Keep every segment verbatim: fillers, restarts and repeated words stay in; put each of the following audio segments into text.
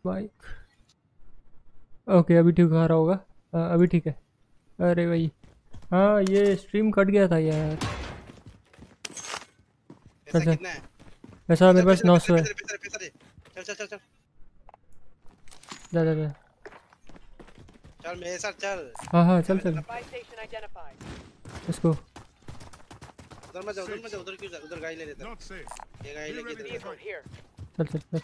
Mic. Okay अभी ठीक आ रहा होगा। हाँ, अभी ठीक है। अरे भाई हाँ ये स्ट्रीम कट गया था यार। चल पैसा चल। कितना है? पैसा चल मेरे चल पास पैसे दे नौ पैसे सौ दे है। पैसे दे पैसे दे पैसे दे। चल चल चल चल जा जा जा। चल मेरे साथ चल। हाँ हाँ चल हमें चल। जाना Supply पड़ेगा। station identified. इसको। उधर मत जा उधर मत जा उधर क्यों जा उधर गाड़ी ले लेता Not safe. ये गाड़ी Be लेके ready इधर to जा। Vehicle fight. here. चल चल चल।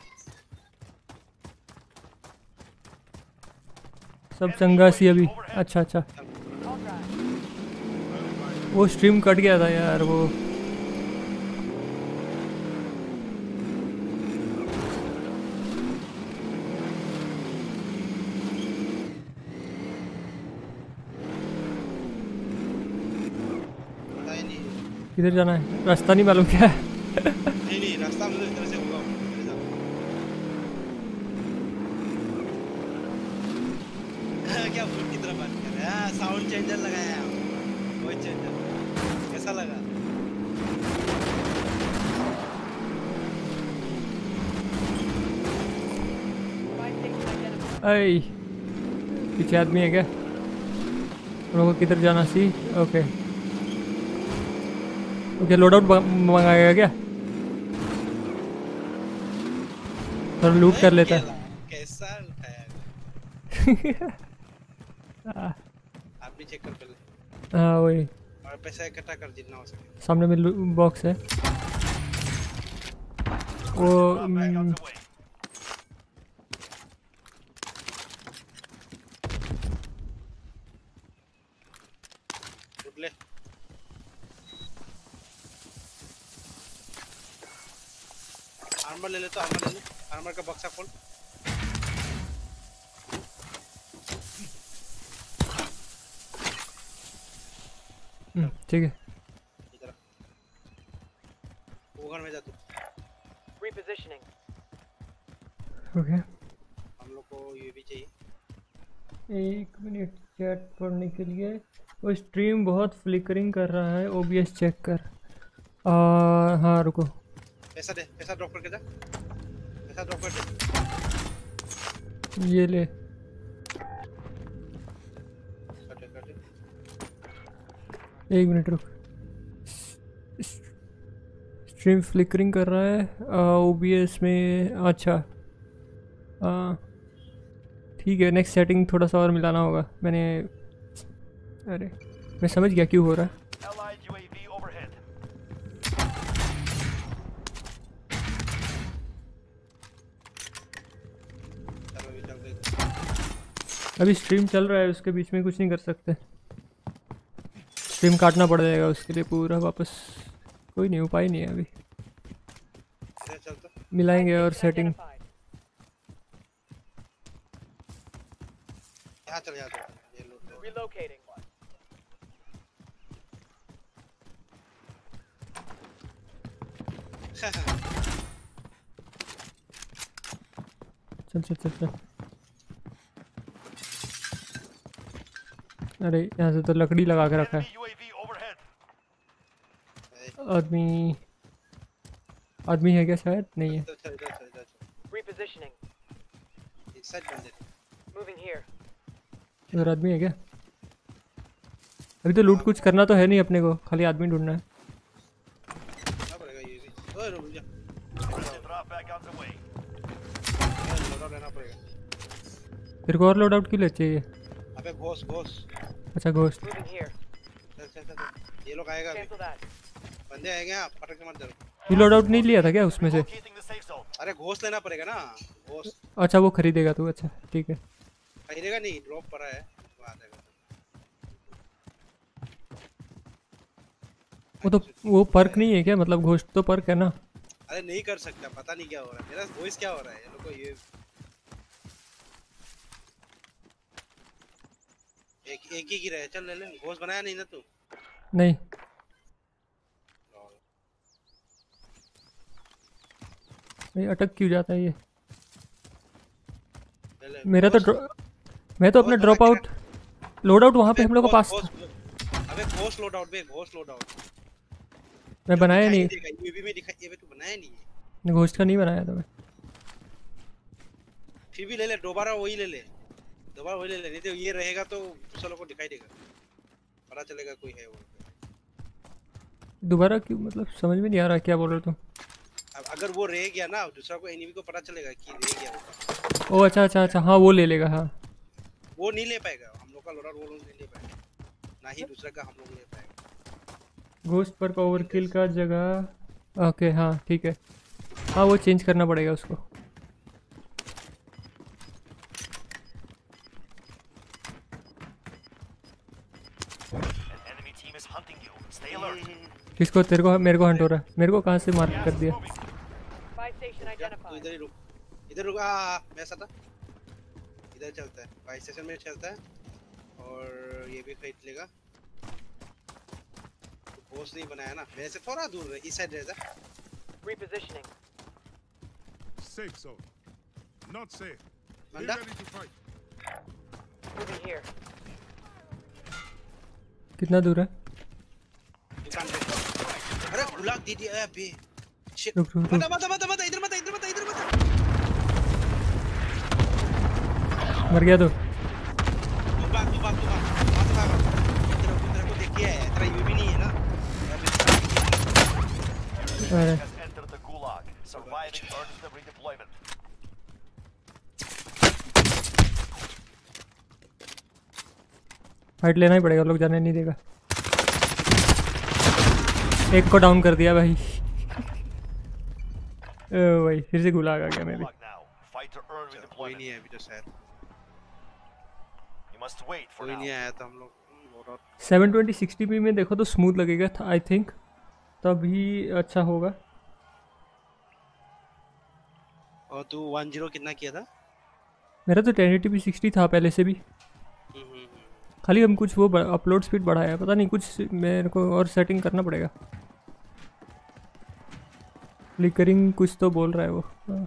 सब चंगा सी अभी। अच्छा अच्छा। All drive. वो स्ट्रीम कट गया था यार वो। पता ही नहीं। किधर जाना है रास्ता नहीं मालूम क्या है। नहीं नहीं रास्ता मुझे इधर से होगा इधर जा। क्या फुल की तरह बात कर रहा है? साउंड चेंजर लगाया है। वॉइस चेंजर कैसा लगा? Supply station identified. आई पीछे आदमी है क्या? हम लोगों को किधर जाना सी? ओके ओके लोड आउट मंगाएगा क्या? थोड़ा लूट कर लेता है। कैसा उठाया? आप भी चेक कर पहले हाँ वही और पैसा इकट्ठा कर जितना हो सके। सामने में बॉक्स है वो। हम्म, लूट ले। आर्मर ले ले तो आर्मर ले ले। आर्मर का बक्सा खोल। हम्म, ठीक है। इधर वो घर में जा तू। Repositioning. ओके हम लोग को ये भी चाहिए। एक मिनट चैट पढ़ने के लिए। वो स्ट्रीम बहुत फ्लिकरिंग कर रहा है ओबीएस चेक कर। आ, हाँ रुको। पैसा दे पैसा ड्रॉप करके जा। पैसा ड्रॉप कर दे। ये ले। कटे कटे। एक मिनट रुक। स्ट्रीम फ्लिकरिंग कर रहा है ओबीएस में। अच्छा आ, ठीक है नेक्स्ट सेटिंग थोड़ा सा और मिलाना होगा मैंने। अरे मैं समझ गया क्यों हो रहा है। Allied U A V overhead. चलो अभी चल दे। अभी स्ट्रीम चल रहा है उसके बीच में कुछ नहीं कर सकते। स्ट्रीम काटना पड़ जाएगा उसके लिए पूरा वापस। कोई नहीं उपाय नहीं है अभी। इधर चल तो। मिलाएंगे और Station सेटिंग। identified. यहाँ चल यहाँ चल ये लूट ले। Relocating. चल चल चल चल। अरे यहाँ से तो लकड़ी लगा के रखा है। Enemy U A V overhead. आदमी आदमी है क्या? शायद नहीं है। इधर चल इधर चल इधर चल। Repositioning. इस साइड बंदे थे। Moving here. उधर आदमी है क्या? अभी तो लूट कुछ करना तो है नहीं अपने को, खाली आदमी ढूंढना है। क्या पड़ेगा ये भी? ओए रुक जा। Drop back on the way. लौटा लेना पड़ेगा। तेरे को और लोड आउट क्यों ले चाहिए? अबे घोष घोष। अच्छा घोस्ट। Moving here. चल चल चल चल। ये लोग आएगा अभी। Cancel that. बंदे आएंगे आप पटक के मत डरो। तू लोड आउट नहीं लिया था क्या उसमें से? Locating the safe zone. अरे घोष लेना पड़ेगा ना। घोष अच्छा वो खरीदेगा तू। अच्छा ठीक है। खरीदेगा नहीं ड्रॉप पड़ा है वो आ जाएगा। वो तो वो पर्क नहीं है क्या? मतलब घोस्ट तो पर्क है ना। अरे नहीं कर सकता पता नहीं क्या हो रहा है मेरा वॉइस क्या हो रहा है ये लोग को ये एक एक ही गिरा है। चल ले ले घोष बनाया नहीं ना तू। नहीं नहीं अटक क्यों जाता है ये? ले ले मेरा तो ड्रॉ- मैं तो अपना ड्रॉप आउट लोड आउट वहाँ पे हम लोग के पास था। अबे घोष लोड आउट बे घोष लोड आउट मैं बनाया नहीं। यूवी में दिखाई ये तू बनाया नहीं है। घोस्ट का नहीं बनाया था मैं। फिर भी ले ले, दोबारा वही ले ले, दोबारा वही ले ले, नहीं तो ये रहेगा तो दूसरा लोग को दिखाई देगा, पता चलेगा कोई है वो। दोबारा क्यों, मतलब समझ में नहीं आ रहा क्या बोल रहे हो तुम। अब अगर वो रह गया ना, दूसरा को एनिमी को पता चलेगा कि रह गया वो। ओ अच्छा अच्छा अच्छा, हाँ वो ले लेगा। हाँ वो नहीं ले पाएगा, हम लोग का लोडर वो लोग नहीं ले पाएगा, ना ही दूसरा का हम लोग ले पाएगा। घोस्ट पर ओवरकिल का जगह, ओके हाँ ठीक है। हाँ वो चेंज करना पड़ेगा उसको। Enemy team is hunting you. Stay alert. किसको, तेरे को? मेरे को हंट हो रहा है। मेरे को कहाँ से मार्क कर दिया? Buy station तू identified. इधर ही रुक, इधर रुक। आ मैं सटा इधर चलता है, बाई स्टेशन में चलता है, और ये भी खरीद लेगा। तो बोस नहीं बनाया ना, मेरे से थोड़ा दूर है, इस साइड रह जा। Repositioning. Safe zone. Not safe. Be बंदा ready to fight. Moving here. कितना दूर है? दुकान पे। अरे गुलाग दे दिया अबे। शिट। रुक रुक मत रुक, मत मत मत इधर मत इधर मत इधर मत। मर गया तो। तू भाग तू भाग तू भाग, मत भाग। तेरे को तेरे को देख के है, तेरा यूवी नहीं है ना। अरे Has entered the gulag. Surviving earns them redeployment. Fight लेना ही पड़ेगा, लोग जाने नहीं देगा। एक को डाउन कर दिया भाई। ओ भाई फिर से गुलाग आ गया मैं भी। Gulag now. Fight to earn कोई redeployment. नहीं है अभी तो शायद, You must wait for कोई now. नहीं आया था हम लोग। सेवन ट्वेंटी सिक्सटी पी में देखो तो स्मूथ लगेगा था आई थिंक, तभी अच्छा होगा। और तू वन जीरो कितना किया था? मेरा तो टेन एटी पी सिक्सटी था पहले से भी, हम्म हम्म हम्म। खाली हम कुछ वो अपलोड स्पीड बढ़ाया है, पता नहीं कुछ मेरे को और सेटिंग करना पड़ेगा। फ्लिकरिंग कुछ तो बोल रहा है वो। हाँ।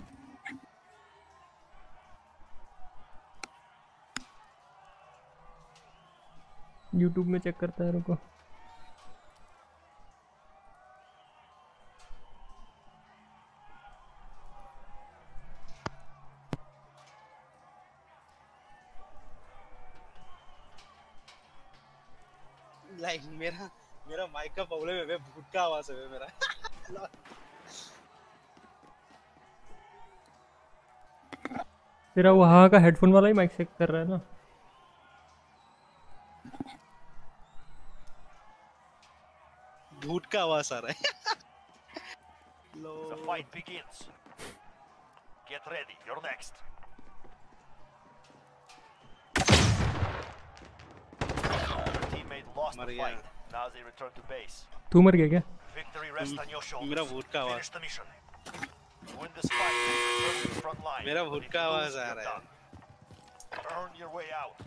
यूट्यूब में चेक करता है रुको। लाइक मेरा मेरा माइक का प्रॉब्लम है, भूत का आवाज है मेरा। तेरा वहाँ का हेडफोन वाला ही माइक चेक कर रहा है ना? भूत का आवाज आ रहा है। The fight begins. Get ready. You're next. Your teammate lost मर the गया। fight. Now they return to base. तू मर गया क्या? Victory rests on your मेरा shoulders. भूत का आवाज, Finish the mission. Win this fight. Return to the front line. मेरा But भूत if का you आवाज lose, आ you're रहा है। done. Earn your way out.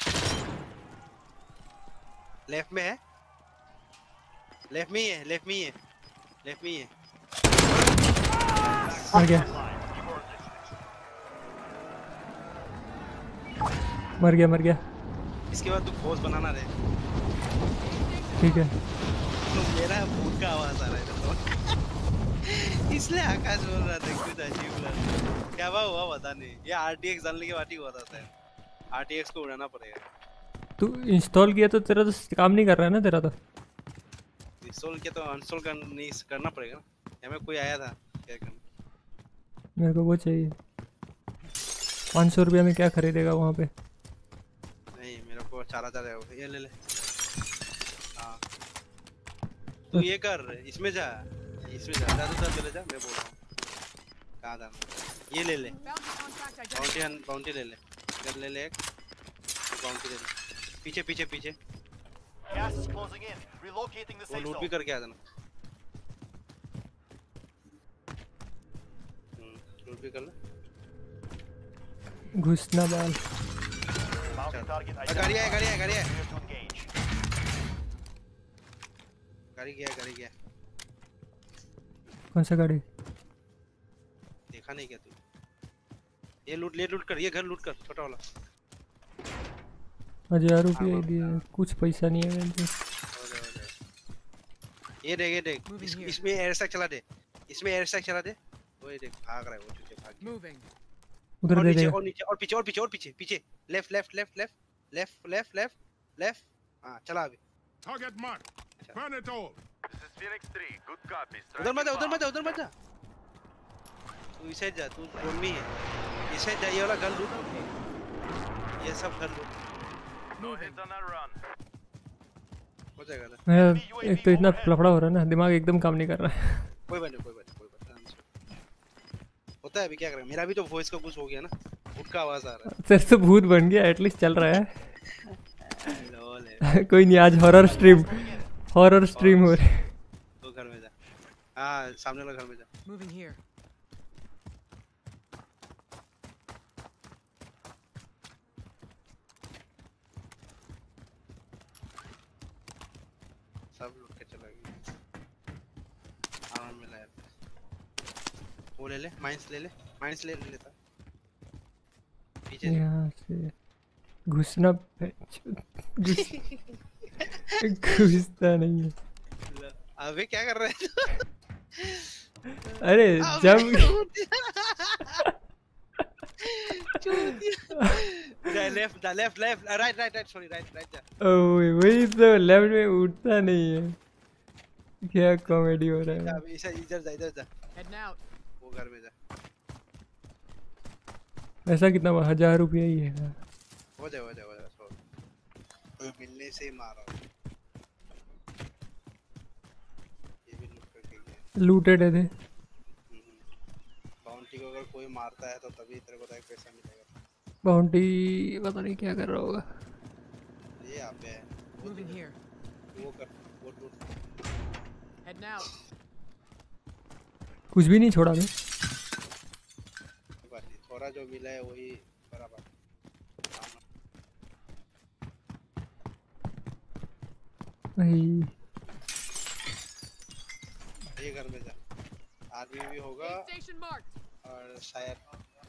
Left में है, लेफ्ट में ही है, लेफ्ट में ही है, लेफ्ट में ही है। मर गया Line. You earned it. मर गया मर गया। इसके बाद तू पोज बनाना रहे। ठीक है। तो मेरा भूत का आवाज आ रहा है तो इसलिए आकाश बोल रहा था कुछ अजीब लग रहा है। क्या हुआ हुआ पता नहीं, ये आरटीएक्स डालने के बाद ही हुआ था। आरटीएक्स को उड़ाना पड़ेगा। तू इंस्टॉल किया तो तेरा तो काम नहीं कर रहा है ना तेरा तो? इंस्टॉल किया तो अनइंस्टॉल कर, नहीं करना पड़ेगा ना। हमें कोई आया था क्या करना। मेरे को वो चाहिए। पाँच सौ रुपया में क्या खरीदेगा वहाँ पे? नहीं मेरे को चार हजार है, ये ले ले। हाँ तू ये कर, इसमें जा, इसमें जा, जा जा चले जा, मैं बोल रहा हूँ कहाँ जाना। ये ले ले, बाउंटी बाउंटी ले ले, इधर ले ले एक बाउंटी ले ले। पीछे पीछे पीछे Gas is closing in. Relocating the वो safe लूट भी zone. करके आ जाना। लूट भी कर ले। घुसना बाल। Bounty target अरे गाड़ी है, गाड़ी है, गाड़ी है, Clear to engage. गाड़ी गया, गाड़ी गया। कौन सा गाड़ी? देखा नहीं क्या तू? ये लूट ले, लूट कर, ये घर लूट कर, छोटा वाला। हजार रुपये दिए, कुछ पैसा नहीं है मेरे पास। हो जाए, हो जाए। ये देख, ये देख, इस, इसमें एयर स्ट्राइक चला दे, इसमें एयर स्ट्राइक चला दे। वो ये देख भाग रहा है, वो चुपचाप भाग गया। उधर और दे नीचे देगा। और नीचे और पीछे और पीछे और पीछे पीछे left left left left left left left left हाँ चला अभी Target marked. Burn it all. This is Phoenix three. Good copy. उधर मत जा Striking उधर मत fast. जा उधर मत जा तू इस साइड जा तू जोन में ही है इस साइड जा ये वाला घर लूट ये सब घर लूट No hits on that run. हो जाएगा ना मैं एक तो इतना लफड़ा हो रहा है ना, दिमाग एकदम काम नहीं कर रहा है। कोई बात नहीं कोई बात नहीं कोई बात नहीं होता है अभी क्या करें मेरा भी तो वॉइस का कुछ हो गया ना उठ का आवाज आ रहा तेरे तो भूत बन गया, एटलीस्ट चल रहा है। है लॉल है कोई नहीं, आज हॉरर स्ट्रीम हॉरर स्ट्रीम हो रही है। तो घर में जा हाँ सामने वाला घर में जा Moving here. सब लूट के चला गया आराम में लाया वो ले ले माइंस ले ले माइंस ले ले लेता पीछे जा। यहाँ से घुसना घुस घुसता नहीं है। ल- अबे क्या कर रहा है अरे जब left the left left right right right sorry right right जा ओए वही तो लेफ्ट में उठता नहीं है। क्या कॉमेडी हो रहा जा, है। अभी इसे इधर जा इधर जा Heading out. वो घर में जा पैसा कितना हुआ? हजार रुपया ही है। हो जाए हो जाए हो जाए सो कोई मिलने से ही मारा ये भी लूट करके गया लूटेड है थे। बाउंटी को अगर कोई मारता है तो तभी तेरे को एक पैसा मिलेगा बाउंटी पता नहीं क्या कर रहा होगा। ये यहाँ पे है वो Moving here. वो कर वो लूट Heading out. कुछ भी नहीं छोड़ा मैं। बात नहीं थोड़ा जो मिला है वही बराबर भाई ये घर में जा आदमी भी होगा Aid station marked. और शायद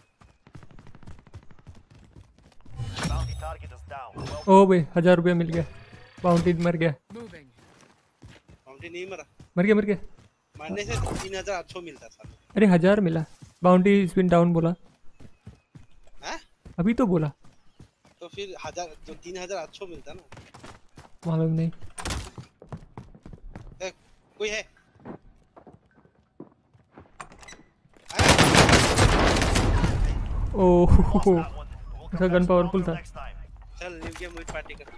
Bounty target is down. Well, ओ भाई हजार रुपया मिल गया। बाउंटी मर गया Moving. बाउंटी नहीं मरा मर गया मर गया। मरने से तीन हजार आठ सौ मिलता था अरे हजार मिला। बाउंटी स्पिन डाउन बोला हैं अभी तो बोला। तो फिर हजार जो तीन हजार आठ सौ मिलता ना मालूम नहीं। ए, कोई है ओह lost that one. We'll उसका come gun back powerful stronger था। next time. चल न्यू गेम विद पार्टी कर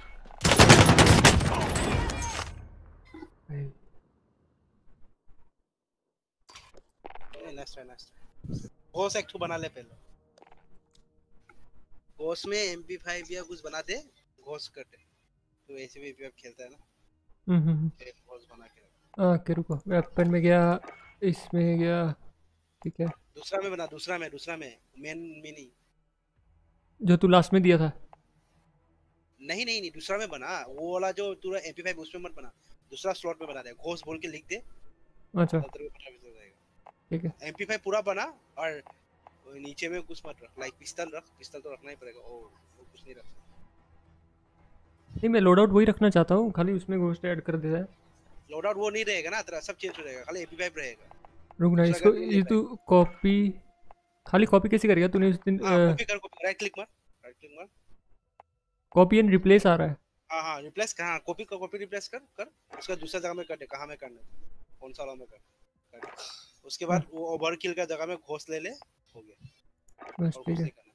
भाई, नेक्स्ट है नेक्स्ट घोस एक ठो बना ले पहले घोस में एम पी फाइव या कुछ बना दे घोस कटे तो ऐसे भी एम पी फाइव खेलता है ना हम्म हम्म फिर घोस बना के रख। हाँ के रुको, वेपन में गया, इसमें गया, ठीक है। दूसरा में बना दूसरा में दूसरा में मेन में नहीं जो तू लास्ट में दिया था। नहीं नहीं नहीं दूसरा में बना वो वाला जो तू एम पी फाइव उसमें मत बना दूसरा स्लॉट में बना दे घोस बोल के लिख दे अच्छा तब तेरे को पता चल जाएगा ठीक है। एम पी फाइव पूरा बना और नीचे में कुछ मत रख लाइक पिस्तल रख पिस्तल तो रखना ही पड़ेगा ओ वो कुछ नहीं रख नहीं मैं लोड आउट वही रखना चाहता हूँ, खाली उसमें घोस्ट ऐड कर देता है। लोड आउट वो नहीं रहेगा ना तेरा सब चेंज हो जाएगा खाली एम पी फाइव रहेगा रुक ना, दूसरा इसको करके ये ले तू कॉपी खाली कॉपी कैसे करेगा तूने उस दिन? हाँ कॉपी कर कॉपी राइट क्लिक मार राइट क्लिक मार कॉपी एंड रिप्लेस आ रहा है। हाँ हाँ रिप्लेस कर हाँ कॉपी का कॉपी रिप्लेस कर कर उसका दूसरा जगह में कर दे कहाँ में करना है कौन सा वाला में कर कर दे। उसके बाद वो ओवर किल का जगह में घोस ले ले हो गया बस और ठीक कुछ है। नहीं करना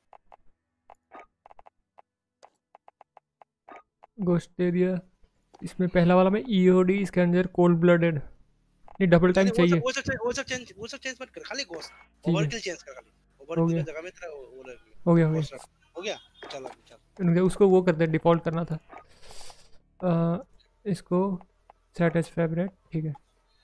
घोस्ट दे दिया। इसमें पहला वाला में ई ओ डी इसके अंदर कोल्ड ब्लडेड नहीं डबल टाइम चलिए, चाहिए। वो सब वो सब चेंज वो सब चेंज मत कर खाली घोस है। ओवर किल चेंज कर खाली ओवर हो किल गया। की जगह में तेरा वो रख ले हो गया हो घोस गया। रख हो गया चल अभी चल उनके उसको वो कर दे, डिफ़ॉल्ट करना था। आ, इसको सेट एज फेवरेट ठीक है।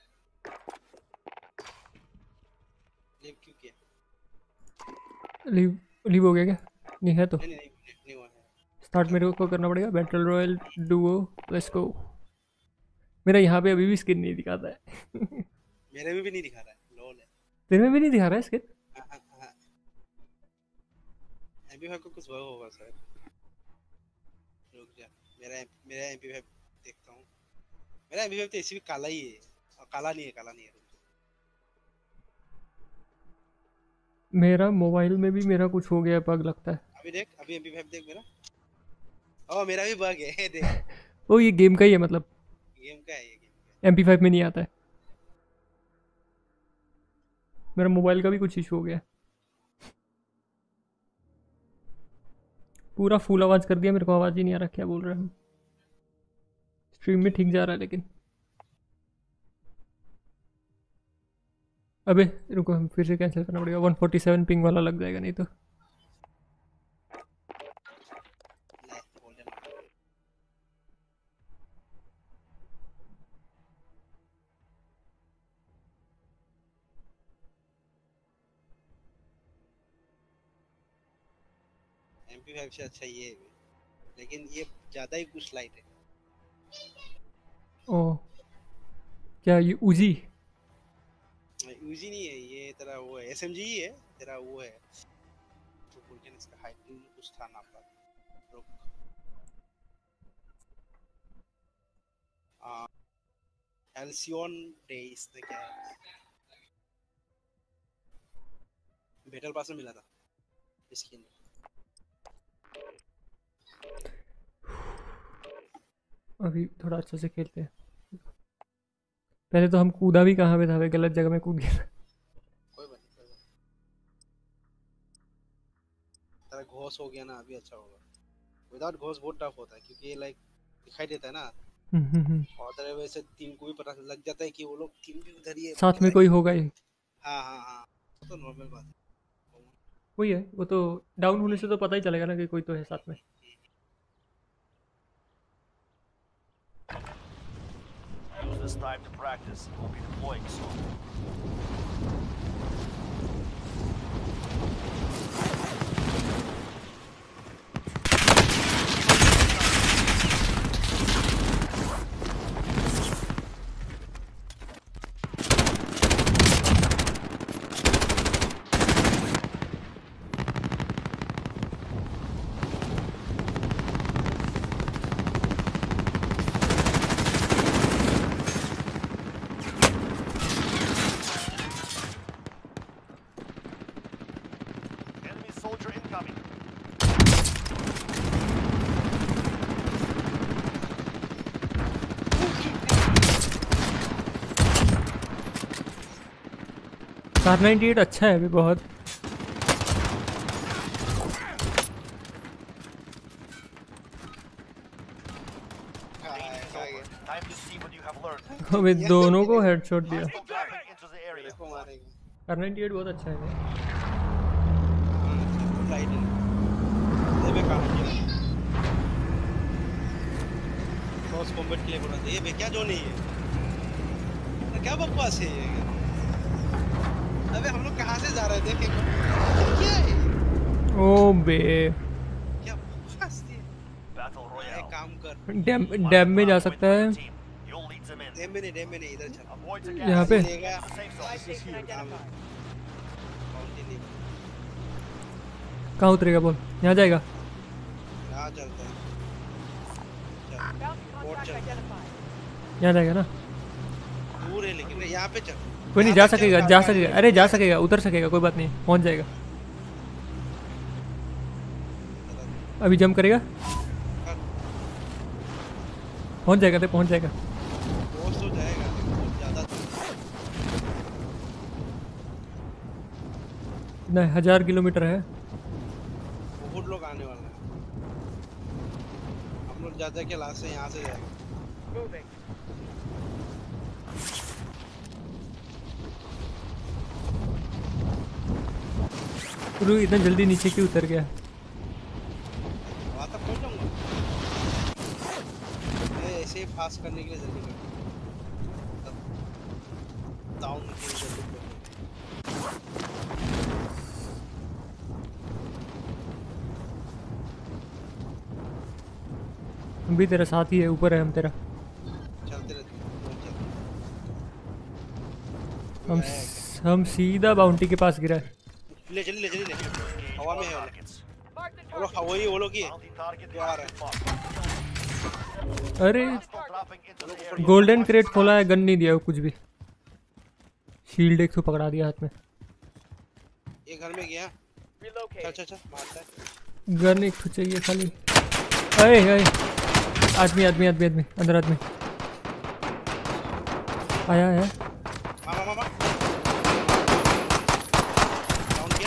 लीव क्यों किया लीव लीव हो गया क्या? नहीं है तो नहीं नहीं नहीं नहीं हुआ है स्टार्ट मेरे को करना पड़ेगा। Battle royale duo let's go. मेरा यहाँ पे अभी भी स्किन नहीं दिखाता है। मेरे में भी नहीं दिखा रहा है लोल है तेरे में भी नहीं दिखा रहा है स्किन? हाँ हाँ हाँ एम पी फाइव को कुछ हुआ होगा शायद रुक जा मेरा मेरा एम पी फाइव देखता हूँ मेरा एम पी फाइव तो ऐसे भी काला ही है और काला नहीं है काला नहीं है मेरा मोबाइल में भी मेरा कुछ हो गया बग लगता है। अभी देख, अभी एम पी फाइव देख मेरा। ओ मेरा भी बग है देख। ओ ये गेम का ही है मतलब, गेम का है ये, गेम का एम पी फाइव में नहीं आता है। मेरा मोबाइल का भी कुछ इशू हो गया। पूरा फुल आवाज़ कर दिया, मेरे को आवाज़ ही नहीं आ रहा क्या बोल रहे हैं हम। स्ट्रीम में ठीक जा रहा है लेकिन। अबे रुको, हम फिर से कैंसिल करना पड़ेगा। वन फोर्टी सेवन पिंग वाला लग जाएगा नहीं तो। है। golden। एम पी फाइव से अच्छा ये है, लेकिन ये ज्यादा ही कुछ लाइट है। ओ क्या ये उजी? यूजी नहीं है ये, तेरा वो है एस एम जी ही है, तेरा वो है तो बोलते हैं इसका हाइट कुछ था ना आपका। रुक आ एल्सियन डे इसने क्या है, बैटल पास में मिला था स्किन। अभी थोड़ा अच्छे से खेलते हैं। पहले तो हम कूदा भी कहाँ पे था, वे गलत जगह में कूद गया। कोई बात नहीं, कोई बात नहीं। तेरा घोष हो गया ना, अभी अच्छा होगा। विदाउट घोष बहुत टफ होता है क्योंकि ये लाइक दिखाई देता है ना, हम्म, हम्म, हम्म। और तेरे वैसे टीम को भी पता लग जाता है कि वो लोग टीम भी उधर ही है। साथ में कोई होगा ही। हाँ हाँ हाँ, वो तो नॉर्मल बात है। वही है, वो तो डाउन होने से तो पता ही चलेगा ना कि कोई तो है साथ में। Use this time to practice. We'll be deploying soon. Enemy soldier incoming. Car ninety eight अच्छा है अभी बहुत। हाँ, Is हाँ, over. Time to see what you have learned. हमें दोनों को हेडशॉट दिया। Hostile dropping into the area. देखो मारेंगे। कार नाइन्टी एट बहुत अच्छा है। हाँ, लाइट है। ये भी काम किया। क्रॉस कॉम्बैट के लिए बोला था, ये बे क्या जो नहीं है, तो क्या बकवास है ये। अबे हम लोग कहाँ से जा रहे थे, क्या है ओ बे, क्या बकवास थी। Battle एक Royale. काम कर, डैम डैम में जा सकता है। Team. You'll lead them in. Dam में नहीं, डैम में नहीं, इधर चल। Avoid the यहाँ gas. पे? लेगा Safe zone. बाउंड्री नहीं, कहाँ उतरेगा बोल? यहाँ जाएगा? यहाँ चलता है। चल, बोट चल, यहाँ जाएगा ना? दूर है लेकिन यहाँ पे चल। कोई नहीं, यहाँ जा पे चल, सकेगा, कार- जा कार- सकेगा, अरे जा सकेगा, उतर सकेगा, कोई बात नहीं, पहुँच जाएगा। अभी जंप करेगा, पहुँच जाएगा, तो पहुँच जाएगा। पहुंच तो जाएगा लेकिन बहुत ज्यादा नहीं, हजार किलोमीटर है। बहुत लोग आने वाले हैं। हम लोग ज्यादा के लास्ट से यहाँ से जाएंगे। रू इतना जल्दी नीचे क्यों उतर गया? वहाँ तक पहुँच जाऊंगा। मैं ऐसे ही पास करने के लिए जल्दी कर डाउन के लिए जल्दी कर। हम भी तेरा साथ ही है, ऊपर है हम तेरा। चलते रहते हैं, पहुंच जाते हैं। हम आया है क्या? हम सीधा बाउंटी के पास गिरा है। ले चली ले चली ले हवा में है वो लोग। Targets. वो लोग हवा ही वो लोग ही है। Bounty target Yeah, has right. been marked. अरे Hostile dropping into the area. Golden crate खोला है, गन नहीं दिया वो कुछ भी। शील्ड एक तो पकड़ा दिया हाथ में। ये घर में गया। चल Relocating. चल चल मारता है। गन एक तो चाहिए खाली। अरे अरे आदमी आदमी आदमी आदमी अंदर आदमी आया है। मामा मामा डाउन किया।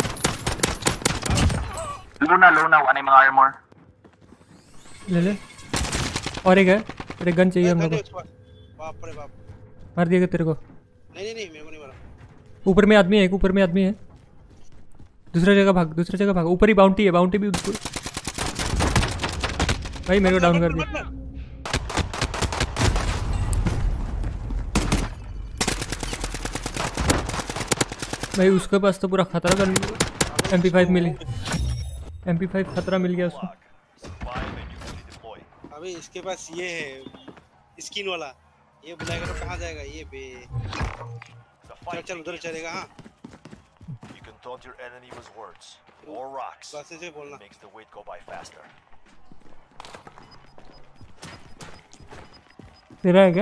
Luna, Luna, one in armor. ले ले और एक है। अरे गन चाहिए हम लोग को। बाप रे बाप। मार दिएगा तेरे को। नहीं नहीं नहीं मेरे को नहीं मारा। ऊपर में आदमी है एक ऊपर में आदमी है। दूसरा जगह भाग दूसरा जगह भाग। ऊपर ही बाउंटी है बाउंटी भी ऊपर। भाई मेरे को डाउन कर दिया। भाई उसके पास तो पूरा खतरा गन एम पी फाइव मिली। एम पी फाइव खतरा मिल गया उसको। Survive and you fully deploy. अबे इसके पास ये है स्किन वाला। ये बुलाएगा तो कहाँ जाएगा ये बे। The चल fight चल उधर चलेगा। हाँ You can taunt your enemy with words or rocks. बस ऐसे बोलना। Makes the wait go by faster. तेरा है क्या?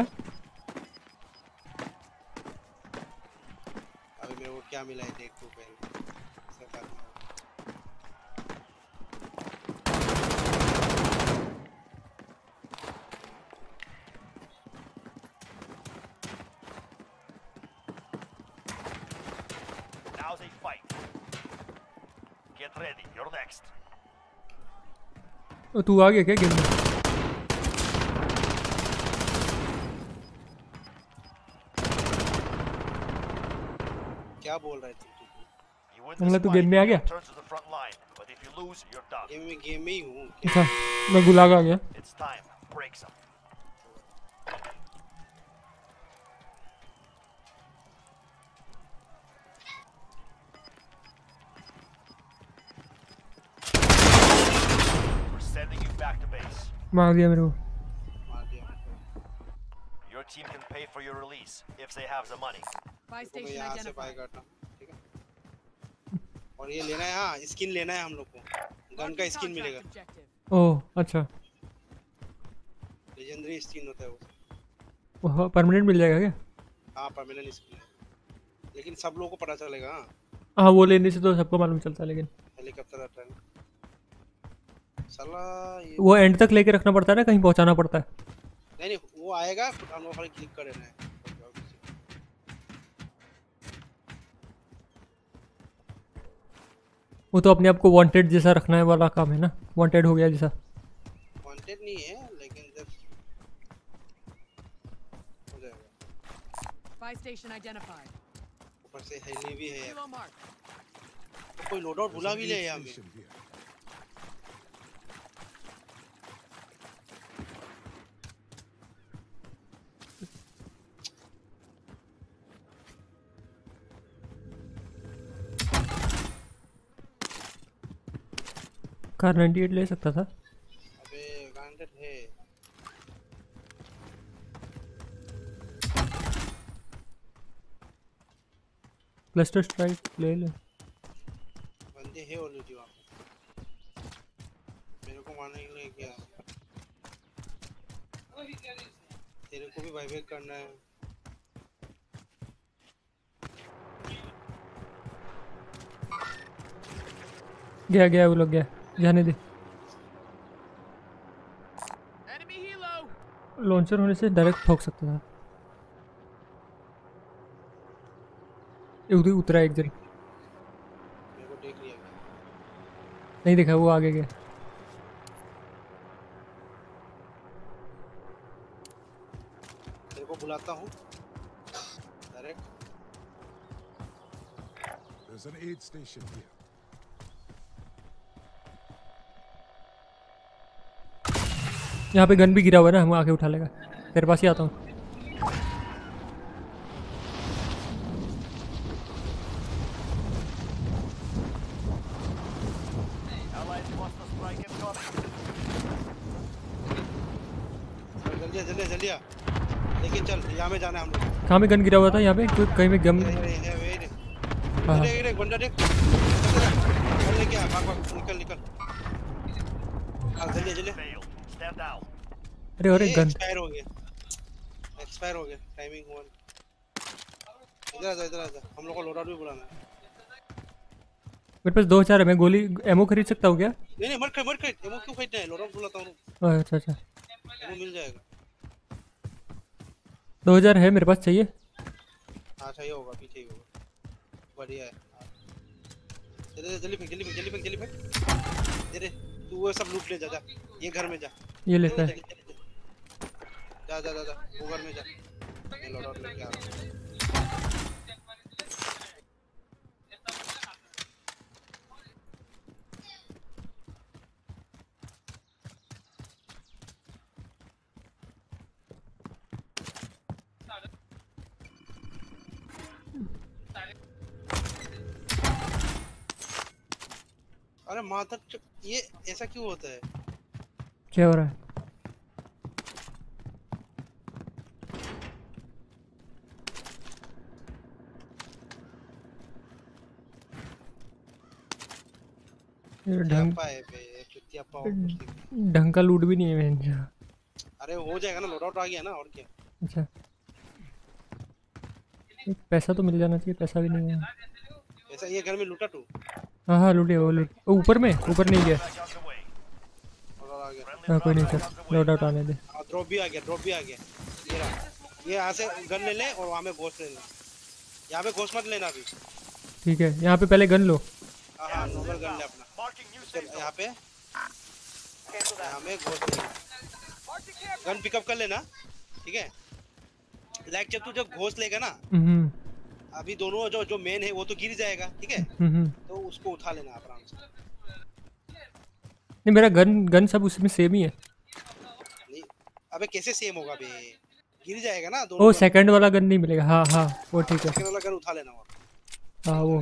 अभी मेरे को क्या मिला है देख तू पहले। सब बात में। Now's a fight. Get ready. You're next. ओ, तू आ गया क्या गेम में? क्या बोल रहा है तू? You win हमला this तू fight, गेम में आ गया? turn to the front line. But if you lose, you're done. Game में गेम में ही हूँ। अच्छा मैं गुलाग आ गया। It's time. Break some. We're sending you back to base. मार दिया मेरे को। मार दिया। Your team can pay for your release if they have the money. Buy तो मैं station यहाँ से बाय identified. करता हूँ। ठीक है। और ये लेना है हाँ स्किन लेना है हम लोग को। गन का स्किन मिलेगा। Contract objective. ओह अच्छा लेजेंडरी स्किन होता है वो। ओह परमानेंट मिल जाएगा क्या? हाँ परमानेंट स्किन है। लेकिन सब लोगों को पता चलेगा। हाँ हाँ वो लेने से तो सबको मालूम चलता है लेकिन हेलीकॉप्टर आता है ना। साला ये वो एंड तक लेके रखना पड़ता है ना कहीं पहुंचाना पड़ता है। नहीं नहीं वो आएगा फिर हम लोग खाली क्लिक कर देना है। वो तो अपने आप को वांटेड जैसा रखना है वाला काम है ना। वांटेड हो गया जैसा। वांटेड नहीं है लेकिन जब हो जाएगा। Buy station identified. ऊपर से हेली भी है। Kilo marked. तो कोई लोडआउट भुला भी ले यहाँ में। Station here. Car ninety eight ले सकता था। अबे वांटेड है। क्लस्टर स्ट्राइक ले ले। बंदे है ऑलरेडी वहाँ पे। मेरे को मारने के लिए क्या? तेरे को भी वाइवेट करना है। गया गया वो लोग गया जाने दे। Enemy helo. लॉन्चर होने से डायरेक्ट ठोक सकता था। ये उधर उतरा एक जन। मेरे को देख लिया। नहीं देखा वो आगे गया। तेरे को बुलाता हूँ। Direct. There's an aid station here. यहाँ पे गन भी गिरा हुआ है ना हम आके उठा लेगा। तेरे पास ही आता हूँ। Allies cluster strike incoming. जल्दी आ, जल्दी आ, जल्दी आ। लेकिन चल यहाँ में जाना है हम लोग। कहाँ में गन गिरा हुआ था यहाँ पे कोई कहीं में गम। ये- ये- ये- ये देख। हाँ देख देख बंदा देख। चल लेके आ भाग भाग निकल निकल। हाँ जल्दी आ, जल्दी आ। Failed. Stand down. अरे अरे ये गन एक्सपायर हो गया। एक्सपायर हो गया टाइमिंग हुआ। इधर आ जा इधर आ जा हम लोग को लोडआउट भी बुलाना है। मेरे पास दो हजार है, मैं गोली एमो खरीद सकता हूँ क्या? नहीं नहीं, मत खरीद मत खरीद, एमो क्यों खरीदना है? लोड आउट बुलाता हूँ, अच्छा अच्छा, एमो मिल जाएगा। दो हजार है मेरे पास, चाहिए? हाँ चाहिए होगा, पीछे ही होगा, बढ़िया है। जल्दी जल्दी फेंक, जल्दी फेंक, जल्दी फेंक, जल्दी फेंक दे रे। तू वो सब लूट ले, जा जा ये घर में जा, ये लेता है। जा जा जा जा वो घर में जा, मैं लोड आउट लेके आ रहा हूँ। अरे माता, ये ऐसा क्यों होता है? क्या हो रहा है? ये ढंग चुतियापा है बे, चुतियापा और कुछ नहीं। ढंग का लूट भी नहीं है मैंने। अरे हो जाएगा ना, लोड आउट आ गया ना, और क्या। अच्छा, एक पैसा तो मिल जाना चाहिए, पैसा भी नहीं है। ऐसा ये घर में लूटा तू? हाँ हाँ लूटे, वो लूट ओ, ऊपर में, ऊपर नहीं गया। लोड आउट आ गया। हाँ कोई नहीं सर, लोड आउट आने दे। हाँ ड्रॉप भी आ गया, ड्रॉप भी आ गया। ये रहा, ये यहाँ से गन ले ले और वहाँ में घोष ले लेना। यहाँ पे घोष मत लेना अभी। ठीक है, यहाँ पे पहले गन लो। हाँ हाँ नॉर्मल गन ले अपना। चल यहाँ पे, यहाँ में घोष ले लेना, गन पिकअप कर लेना, ठीक है। लाइक जब तू जब घोष लेगा ना, हम्म अभी दोनों जो जो मेन है वो तो गिर जाएगा, ठीक है। हम्म। तो उसको उठा लेना आराम से। नहीं मेरा गन गन सब उसमें सेम ही है। नहीं अबे कैसे सेम होगा बे, गिर जाएगा ना दोनों। ओ सेकंड वाला गन नहीं मिलेगा, हाँ हाँ वो ठीक है। सेकंड वाला गन उठा लेना वो। हाँ वो,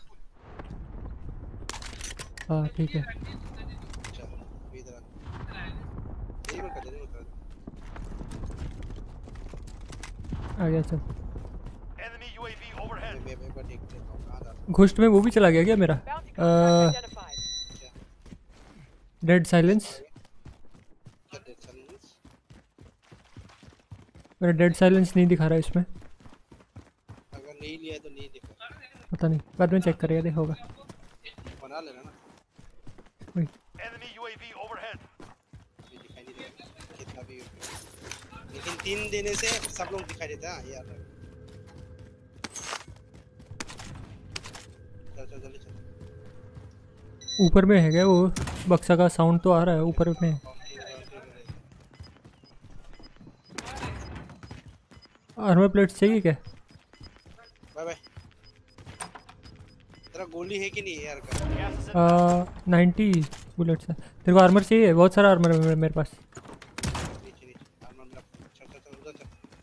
हाँ ठीक है। चल इधर आ, यही मत कर, यही मत कर। आ गया चल। Enemy U A V overhead. मैं मैं मैं देख लेता हूँ कहाँ जा रहा घोस्ट में वो भी चला गया क्या मेरा? Bounty contract identified. Dead silence, है। डेड साइलेंस, मेरा डेड साइलेंस नहीं दिखा रहा है इसमें। अगर नहीं लिया है तो नहीं दिखा, पता नहीं, बाद में चेक करेगा, देखा होगा। बना लेना ना। वही। Enemy U A V overhead. ये दिखाई नहीं देगा कितना भी हो। लेकिन तीन देने से सब लोग दिखाई देता है यार। चल चल जल्दी चल। ऊपर में है क्या वो? बक्सा का साउंड तो आ रहा है ऊपर में। आर्मर प्लेट्स चाहिए क्या? Bye bye. तेरा गोली है कि नहीं है यार का? Gas is आ, नाइन्टी बुलेट्स है। तेरे को आर्मर चाहिए? बहुत सारा आर्मर है मेरे पास। नीचे नीचे आर्मर मिला। चल चल चल उधर चल।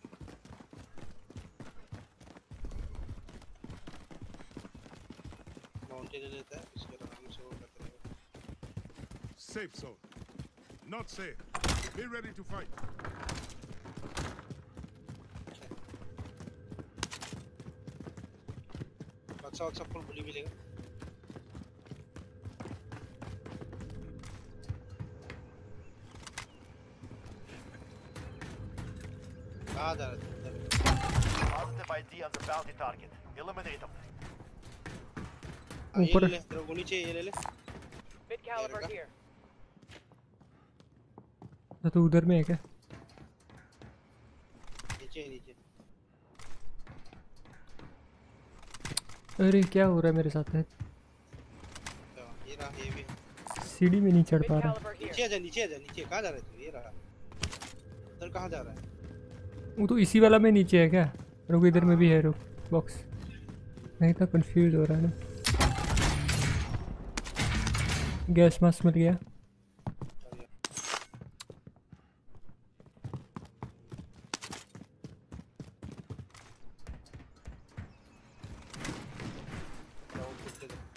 माउंटेन ले लेता है, इसके आराम से वो करते रहेगा। Safe zone. Not safe. Be ready to fight. अच्छा अच्छा फुल गोली मिलेगा। कहाँ जा रहा है? positive I D on the bounty target. Eliminate them. हाँ, ये ऊपर- ले ले, तेरा गोली चाहिए, ये ले ले। Mid caliber There we go. here. तो तू उधर में है क्या? नीचे है, नीचे। अरे क्या हो रहा है मेरे साथ है? अच्छा, ये रहा, ये भी। सीढ़ी में नहीं चढ़ Mid पा रहा। caliber here. नीचे आ जा, नीचे आ जा, नीचे। कहाँ जा रहा है तू? ये रहा। उधर कहाँ जा रहा है? वो तो इसी वाला में नीचे है क्या? रुक, इधर में भी है, रुक बॉक्स। नहीं था, कंफ्यूज हो रहा है ना। गैस मास्क मिल गया। जाओ, कुत्ते दो।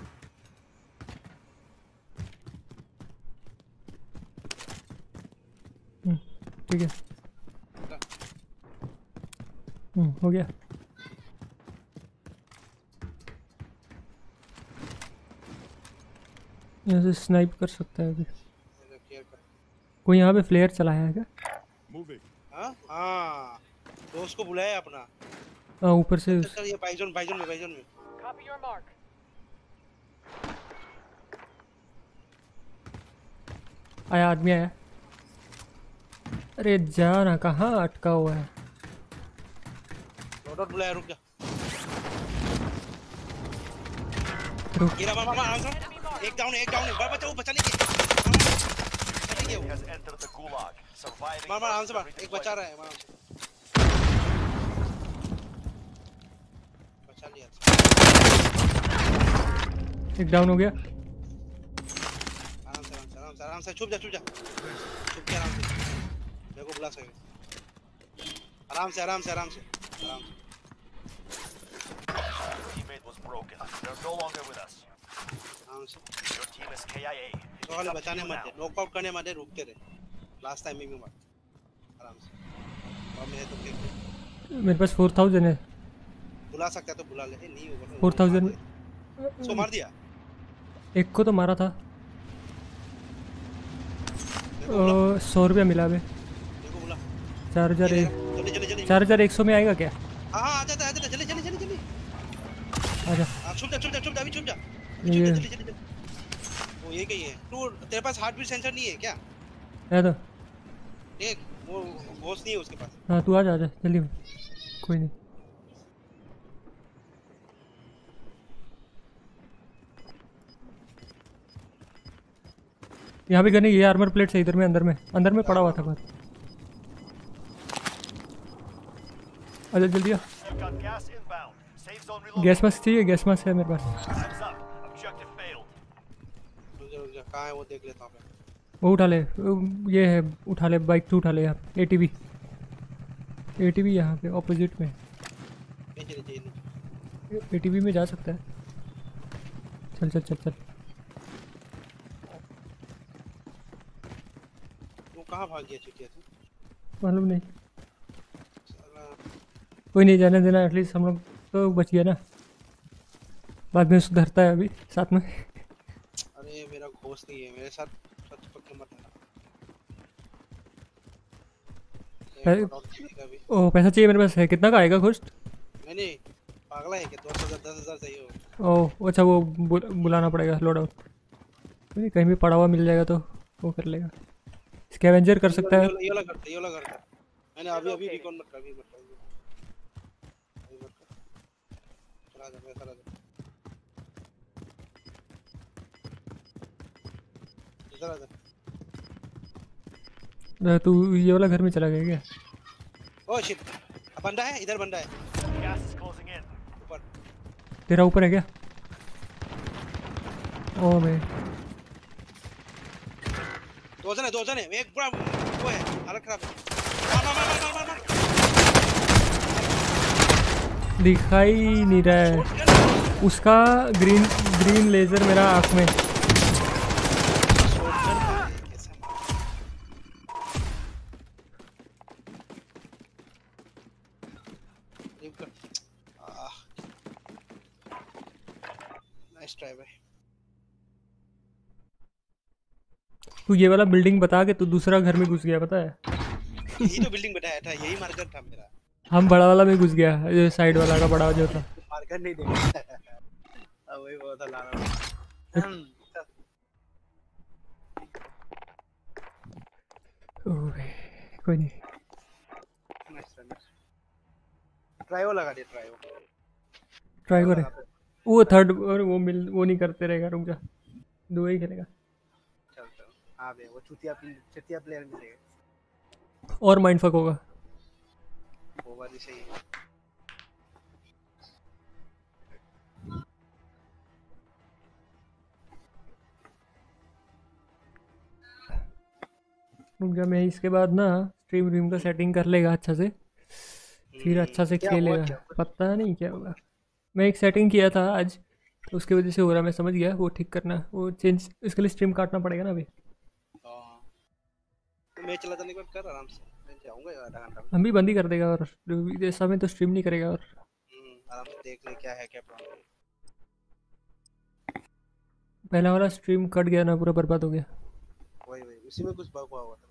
हम्म, ठीक है। हम्म, हो गया। यहाँ से स्नाइप कर सकता है अभी। इधर केयर कर। कोई यहाँ पे फ्लेयर चलाया है क्या? Moving. हाँ हाँ, दोस्त को बुलाया अपना। हाँ ऊपर से। चल चल, ये बाइजन बाइजन में, बाइजन में। Copy your mark. आया आदमी आया। अरे जा ना, कहाँ अटका हुआ है? डॉट बुलाया, रुक जा। रुक। गिरा, मार मार मार, आराम से। एक डाउन है, एक डाउन है। बच बचा, वो बचा नहीं गया। बचा नहीं गया वो। Has entered the gulag. Surviving मार मार, आराम earns से the मार। एक redeployment. बचा रहा है, मार आराम से। बचा लिया। एक डाउन हो गया। आराम से, आराम से, आराम से, आराम से। छुप जा, छुप जा। छुप के आराम से। मेरे को बुला सके। आराम से, आराम से, आराम से, आराम से। Teammate was broken. They're no longer with us. आराम से। Your team is K I A. तो वाले बचाने मत दे, नॉकआउट करने मत दे, रुकते रहे। लास्ट टाइम में भी मत। आराम से। और मैं तो क्या मेरे पास फोर थाउजेंड है। बुला सकता है तो बुला ले। ए, नहीं होगा। फोर थाउजेंड सो मार दिया। एक को तो मारा था। देखो बुला, ओ, सौ रुपया मिला बे। देखो बुला। चार हजार एक जल्दी जल्दी जल्दी। चार हजार एक सौ में आएगा क्या? हाँ हाँ, आ जाता आ जाता, जल्दी जल्दी जल्दी जल्दी। आजा। हाँ, छुप जा छुप जा छुप जा, अभी छुप जा। अभी ये- छुप जा, जल्दी जल्दी जल्दी। वो ये कही है। तू तेरे पास हार्ट बीट सेंसर नहीं है क्या? है तो। देख, वो घोष नहीं है उसके पास। हाँ तू आजा आजा जल्दी। कोई नहीं। यहाँ पे करने ये आर्मर प्लेट है इधर में, अंदर में अंदर में पड़ा हुआ था बात। आजा जल्दी आ। You've got gas inbound. Safe zone relocated. Gas mask चाहिए? गैस मास्क है मेरे पास। Heads up. Objective failed. रुक जा रुक जा, कहाँ है वो देख लेता हूँ मैं। वो उठा ले, ये है, उठा ले बाइक। तो उठा ले यहाँ पे। एटीवी एटीवी यहाँ पे ऑपोजिट में। नीचे नीचे नीचे। एटीवी में जा सकता है। चल चल चल चल। तू कहाँ भाग गया चुटिया तू? मालूम नहीं। साला, कोई नहीं, जाने देना। एटलीस्ट हम लोग तो बच गया ना। बाद में सुधरता है अभी साथ में। अरे मेरा घोष नहीं है मेरे साथ। सच पक्के मत रहना। है- एक और किसी का भी। ओ पैसा चाहिए मेरे पास है। कितना का आएगा घोस्ट? नहीं नहीं, पागला है क्या? दस हजार दस हजार चाहिए हो। ओ अच्छा, वो बु, बुलाना पड़ेगा लोड आउट। कोई नहीं, कहीं भी पड़ा हुआ मिल जाएगा तो वो कर लेगा। स्कैवेंजर कर सकता है। ये वाला करता, ये वाला करता। मैंने अभी अभी रिकॉन मत कर, अभी मत कर, अभी मत कर। चला जा, मैं चला जा। इधर आ जा। अ, तू ये वाला घर में चला गया क्या? ओह शिट, बंदा है इधर, बंदा है Gas is closing in. ऊपर। तेरा ऊपर है क्या? ओ मैं दो जन है, दो जन है। एक पूरा वो है, हालत खराब है। मार मार मार मार मार मार। दिखाई नहीं रहा है उसका। ग्रीन ग्रीन लेजर मेरा आँख में। नाइस ट्राई भाई। तू ये वाला बिल्डिंग बता के तू दूसरा घर में घुस गया, पता है? यही तो बिल्डिंग बताया था, यही मार्कर था मेरा। हम बड़ा वाला में घुस गया, ये साइड वाला का बड़ा जो था। मार्कर नहीं देखा। अब वही बहुत था लाना। ओह, कोई नहीं। Nice try. ट्रायो लगा दे, ट्रायो। ट्राई करे। वो थर्ड और वो मिल वो नहीं करते रहेगा, रुक जा। दो ही खेलेगा। चल चल। हाँ बे, वो चुतिया चुतिया प्लेयर मिलेगा। और माइंडफक होगा। वो वाली सही है। रुक जा, मैं इसके बाद ना स्ट्रीम रूम का सेटिंग कर लेगा अच्छा से, फिर अच्छा से क्या हुआ, खेलेगा। क्या हुआ? पता नहीं क्या होगा। मैं एक सेटिंग किया था आज, तो उसकी वजह से हो रहा, मैं समझ गया। वो ठीक करना, वो चेंज, इसके लिए स्ट्रीम काटना पड़ेगा ना अभी। हाँ। तो मैं चला जाने के बाद कर आराम से। मैं जाऊंगा यार आधा घंटा में। हम भी बंद ही कर देगा, और जैसा में तो स्ट्रीम नहीं करेगा। और हम्म, आराम से देख ले क्या है क्या प्रॉब्लम। पहला वाला स्ट्रीम कट गया ना, पूरा बर्बाद हो गया। वही वही, उसी में कुछ बग हुआ हुआ था।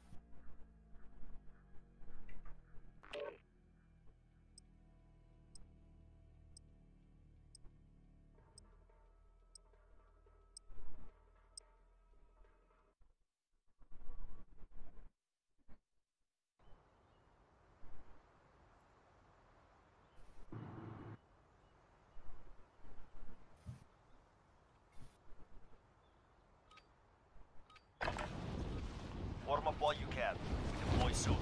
while you can. We deploy soon.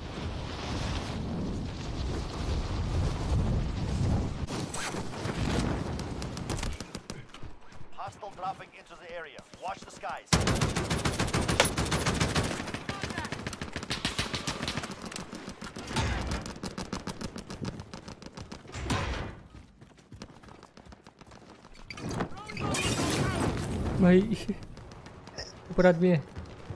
Hostile dropping into the area. Watch the skies. भाई ऊपर आदमी है।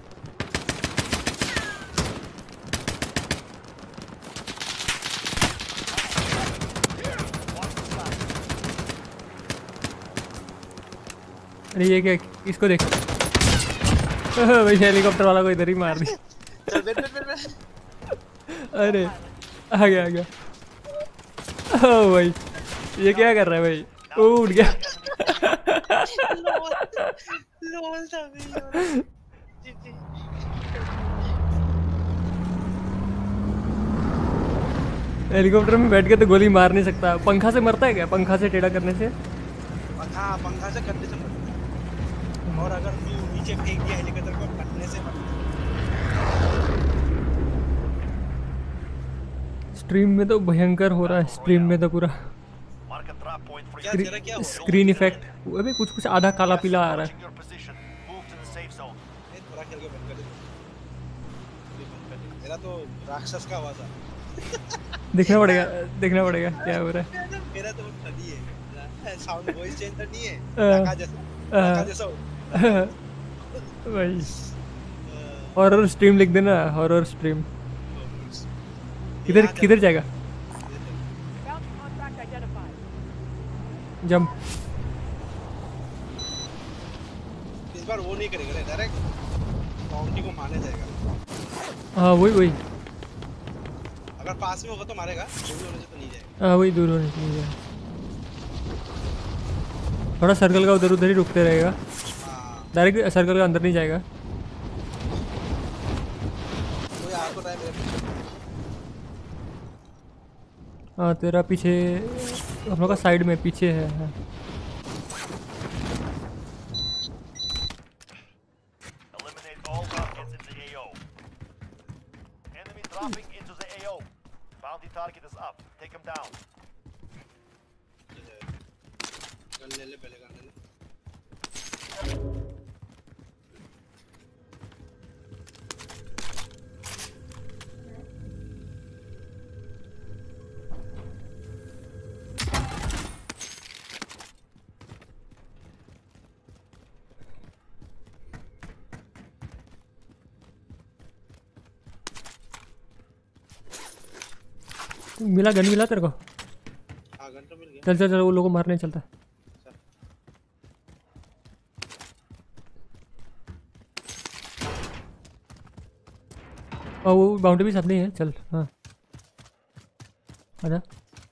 अरे ये क्या, इसको देख। भाई हेलीकॉप्टर वाला को इधर ही मार दी। चल बैठ बैठ बैठ बैठ। अरे आ गया आ गया। ओ भाई ये क्या कर रहा है भाई? ओ उठ गया। लोल लोल था भाई। जी जी। हेलीकॉप्टर में बैठ के तो गोली मार नहीं सकता। पंखा से मरता है क्या? पंखा से टेढ़ा करने से? हाँ पंखा से करने से मरता है। और अगर तू नीचे फेंक दिया हेलीकॉप्टर को कटने से मरता है। स्ट्रीम में तो भयंकर हो रहा है। स्ट्रीम में तो पूरा Mark a drop point for क्या you. तेरा क्या हो रहा है? Screen effect. अबे कुछ कुछ आधा काला पीला आ रहा है। Approaching your position. Move to the safe zone. ए, थोड़ा खेल के बंद कर दे। अभी बंद कर दे। मेरा तो राक्षस का आवाज आ। देखना पड़ेगा देखना पड़ेगा क्या हो रहा है। मेरा तो फनी है। साउंड वॉइस चेंज नहीं है। अ, काका जैसा काका जैसा हो। भाई हॉरर स्ट्रीम लिख देना। Horror stream. किधर किधर जाएगा? Bounty contract identified. जंप। इस बार वो नहीं करेगा रे, डायरेक्ट बाउंटी को मारने जाएगा। हाँ वही वही अगर पास में होगा तो मारेगा, दूर होने से तो नहीं जाएगा। हाँ वही दूर होने से नहीं जाएगा। थोड़ा सर्कल का उधर उधर ही रुकते रहेगा। हाँ डायरेक्ट सर्कल का अंदर नहीं जाएगा। कोई आ तो रहा है मेरे पीछे। हाँ तेरा पीछे हम लोग का साइड में पीछे है। हाँ। Eliminate all rockets in the A O. Enemy dropping into the A O. Bounty target is up. Take him down. Gun ले ले पहले, गन ले ले। मिला गन मिला तेरे को? हाँ गन तो मिल गया। चल चल चल वो लोगों को मारने चलता। और वो बाउंड्री भी सामने ही है। चल हाँ आजा।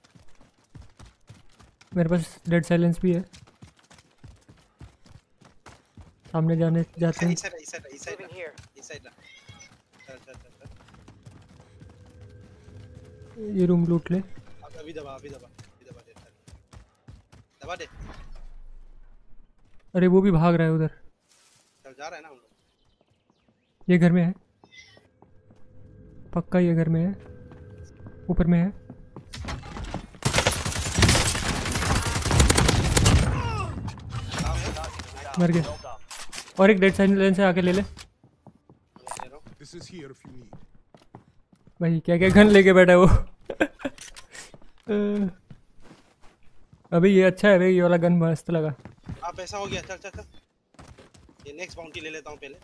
मेरे पास डेड साइलेंस भी है। सामने जाने जाते हैं। इस साइड इस साइड इस साइड Moving here. इस साइड चल चल चल चल। ये रूम लूट ले। अब अभी दबा अभी दबा अभी दबा दे दबा दे। अरे वो भी भाग रहा है उधर। चल जा रहा है ना हम लोग। ये घर में है पक्का। ये घर में है, ऊपर में है। मर गया। Well done. और एक डेड साइलेंस से आके ले ले। ले रहा हूँ। This is here if you need. भाई क्या क्या गन लेके बैठा है वो। अभी ये अच्छा है भाई। ये वाला गन मस्त लगा। आप ऐसा हो गया, चल चल चल। ये नेक्स्ट बाउंटी ले लेता हूँ पहले।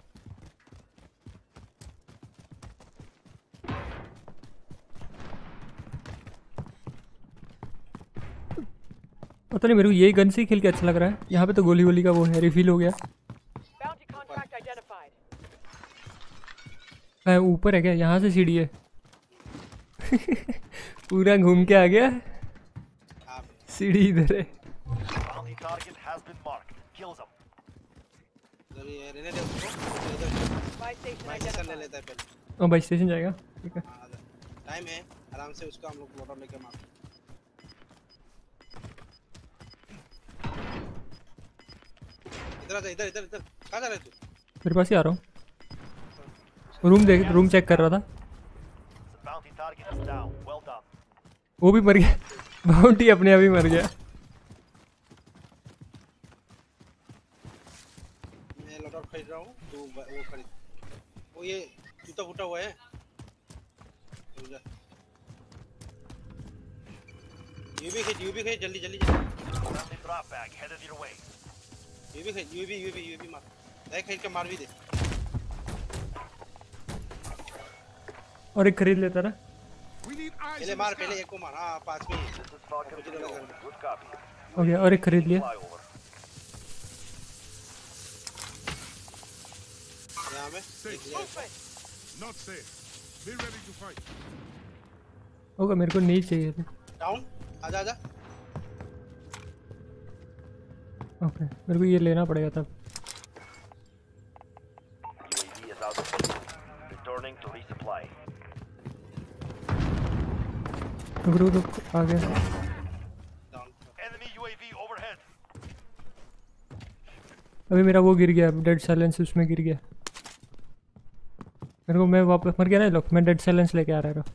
पता नहीं मेरे को यही गन से ही खेल के अच्छा लग रहा है। यहाँ पे तो गोली वोली का वो है, रिफिल हो गया। Bounty contract identified. है ऊपर है क्या? यहाँ से सीढ़ी है। पूरा घूम के आ गया। हाँ सीढ़ी इधर है। Bounty target has been marked. Kill them. इधर ये रहने दे उसको। इधर Buy station बाइक से ले identified. लेता है पहले। और बाई स्टेशन जाएगा। ठीक है। हाँ टाइम है, आराम से उसका हम लोग लोटा लेके मारते हैं। इधर आ जा, इधर इधर इधर। कहाँ जा रहा है तू? मेरे पास ही आ रहा हूँ। रूम देख रूम चेक कर रहा था। The bounty target is down. Well done. वो भी मर गया। बाउंटी अपने आप ही मर गया। मैं लॉट आउट खरीद रहा हूँ, तू वो खरीद। वो ये जूता फूटा हुआ है। ये भी खरीद, ये भी खरीद, जल्दी जल्दी जल्दी। Friendly drop bag headed your way. ये भी खरीद, ये भी ये भी ये भी मार। नहीं खरीद के मार भी दे। और एक खरीद लेता ना। We need eyes पहले in मार, the पहले sky. एक को मार। हाँ पास में ही। This is Falcon मुझे three लगा oh. करना। Good copy. हो गया और एक खरीद लिया। Flyover. यहाँ में Safe. एक लिया। Not safe. Be ready to fight. होगा मेरे को नहीं चाहिए था। डाउन, आजा आजा। ओके मेरे को ये लेना पड़ेगा तब। U A V is out of fuel. Returning to resupply. रुक रुक रुक आ गया। Down. Enemy U A V overhead. अभी मेरा वो गिर गया डेड साइलेंस उसमें गिर गया। मेरे को मैं वापस मर गया ना लोग, मैं डेड साइलेंस लेके आ रहा था।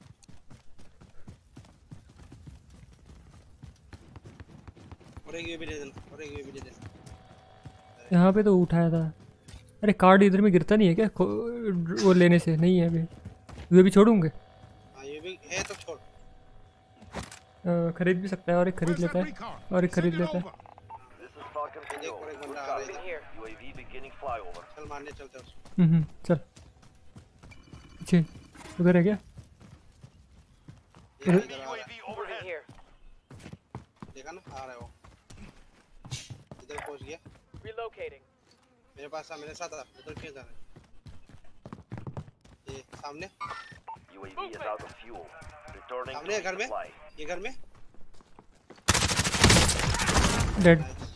और एक ये भी दे देना, और एक ये भी दे देना। यहाँ पे तो उठाया था। अरे कार्ड इधर में गिरता नहीं है क्या खो- वो लेने से? नहीं है अभी। ये भी छोड़ूंगे। हाँ ये भी है तो छोड़। अ, खरीद भी सकता है और एक खरीद Where's लेता that है recon? और एक खरीद Send it लेता है। over. This is Falcon three देख oh. और एक Good बंदा आ रहा copy. है। Here. U A V beginning flyover. चल मारने चलते हैं उसको। हम्म हम्म, चल पीछे उधर है क्या? ये Enemy इधर आ U A रहा V Moving overhead. here. है। देखा ना आ रहा है वो। इधर पहुंच गया। Relocating. मेरे पास आ, मेरे साथ आ। उधर क्यों जा रहा है? ये सामने, U A V is out of fuel. Returning to सामने है घर में। resupply. ये घर में। डेड।